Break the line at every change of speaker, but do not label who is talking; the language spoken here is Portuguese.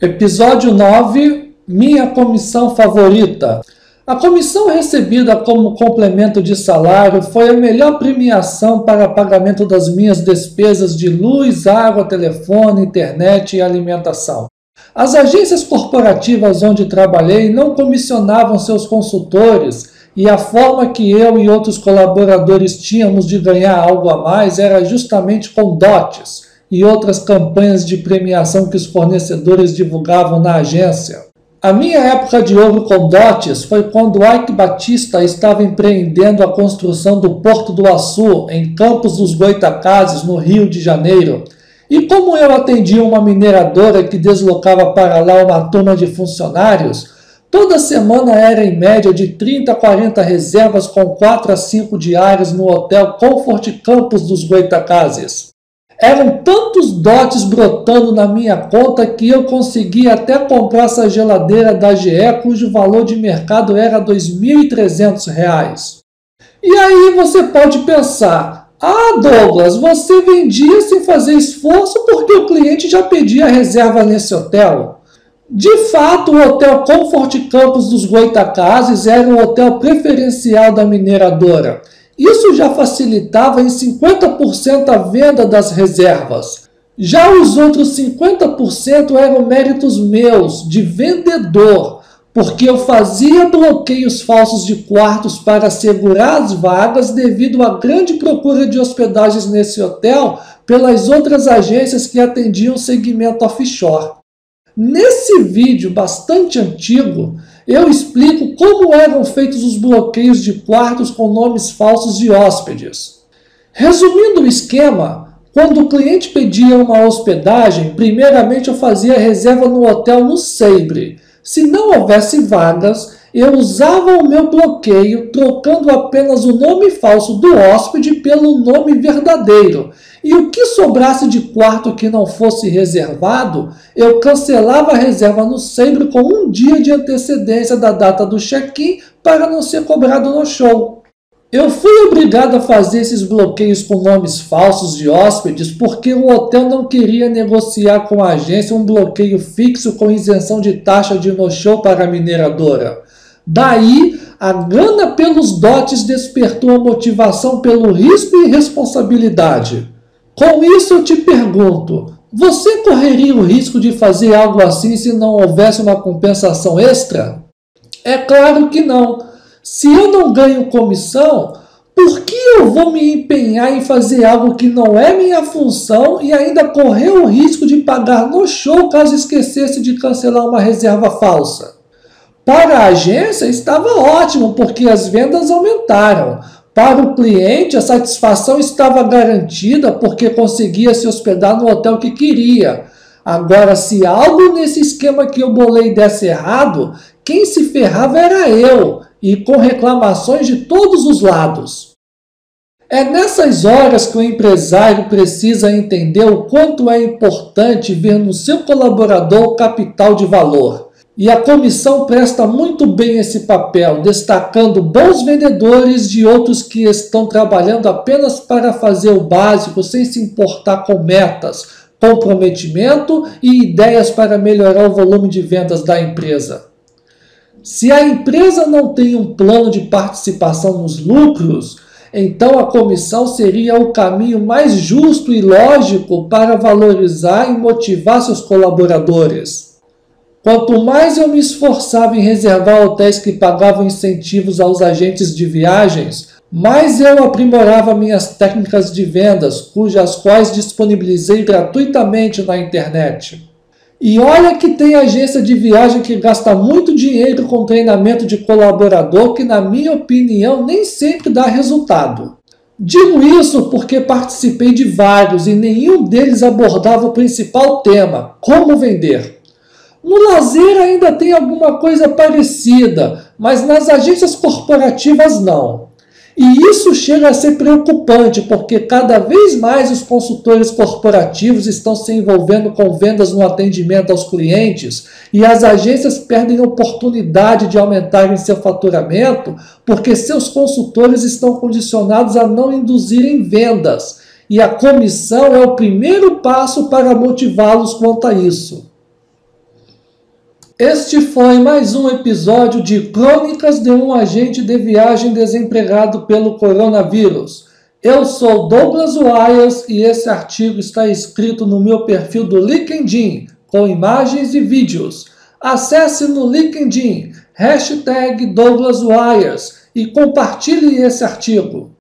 Episódio 9. Minha comissão favorita. A comissão recebida como complemento de salário foi a melhor premiação para pagamento das minhas despesas de luz, água, telefone, internet e alimentação. As agências corporativas onde trabalhei não comissionavam seus consultores e a forma que eu e outros colaboradores tínhamos de ganhar algo a mais era justamente com dotes e outras campanhas de premiação que os fornecedores divulgavam na agência. A minha época de ouro com dotes foi quando Ike Batista estava empreendendo a construção do Porto do Açu, em Campos dos Goytacazes, no Rio de Janeiro. E como eu atendia uma mineradora que deslocava para lá uma turma de funcionários, toda semana era em média de 30 a 40 reservas com 4 a 5 diárias no Hotel Comfort Campos dos Goytacazes. Eram tantos dotes brotando na minha conta que eu consegui até comprar essa geladeira da GE, cujo valor de mercado era R$ 2.300. E aí você pode pensar, Douglas, você vendia sem fazer esforço porque o cliente já pedia reserva nesse hotel. De fato, o Hotel Comfort Campos dos Goytacazes era o hotel preferencial da mineradora. Isso já facilitava em 50% a venda das reservas. Já os outros 50% eram méritos meus, de vendedor, porque eu fazia bloqueios falsos de quartos para assegurar as vagas devido à grande procura de hospedagens nesse hotel pelas outras agências que atendiam o segmento offshore. Nesse vídeo bastante antigo, eu explico como eram feitos os bloqueios de quartos com nomes falsos de hóspedes. Resumindo o esquema, quando o cliente pedia uma hospedagem, primeiramente eu fazia reserva no hotel no Sabre. Se não houvesse vagas, eu usava o meu bloqueio, trocando apenas o nome falso do hóspede pelo nome verdadeiro. E o que sobrasse de quarto que não fosse reservado, eu cancelava a reserva no Sabre com um dia de antecedência da data do check-in para não ser cobrado no show. Eu fui obrigado a fazer esses bloqueios com nomes falsos de hóspedes porque o hotel não queria negociar com a agência um bloqueio fixo com isenção de taxa de no-show para a mineradora. Daí, a gana pelos dotes despertou a motivação pelo risco e responsabilidade. Com isso eu te pergunto, você correria o risco de fazer algo assim se não houvesse uma compensação extra? É claro que não. Se eu não ganho comissão, por que eu vou me empenhar em fazer algo que não é minha função e ainda correr o risco de pagar no show caso esquecesse de cancelar uma reserva falsa? Para a agência estava ótimo, porque as vendas aumentaram. Para o cliente, a satisfação estava garantida porque conseguia se hospedar no hotel que queria. Agora, se algo nesse esquema que eu bolei desse errado, quem se ferrava era eu, e com reclamações de todos os lados. É nessas horas que o empresário precisa entender o quanto é importante ver no seu colaborador capital de valor. E a comissão presta muito bem esse papel, destacando bons vendedores de outros que estão trabalhando apenas para fazer o básico sem se importar com metas, comprometimento e ideias para melhorar o volume de vendas da empresa. Se a empresa não tem um plano de participação nos lucros, então a comissão seria o caminho mais justo e lógico para valorizar e motivar seus colaboradores. Quanto mais eu me esforçava em reservar hotéis que pagavam incentivos aos agentes de viagens, mais eu aprimorava minhas técnicas de vendas, cujas quais disponibilizei gratuitamente na internet. E olha que tem agência de viagem que gasta muito dinheiro com treinamento de colaborador que, na minha opinião, nem sempre dá resultado. Digo isso porque participei de vários e nenhum deles abordava o principal tema, como vender. No lazer ainda tem alguma coisa parecida, mas nas agências corporativas não. E isso chega a ser preocupante, porque cada vez mais os consultores corporativos estão se envolvendo com vendas no atendimento aos clientes e as agências perdem a oportunidade de aumentarem seu faturamento porque seus consultores estão condicionados a não induzirem vendas. E a comissão é o primeiro passo para motivá-los quanto a isso. Este foi mais um episódio de Crônicas de um Agente de Viagem Desempregado pelo Coronavírus. Eu sou Douglas Wires e esse artigo está escrito no meu perfil do LinkedIn, com imagens e vídeos. Acesse no LinkedIn, #Douglas Wires e compartilhe esse artigo.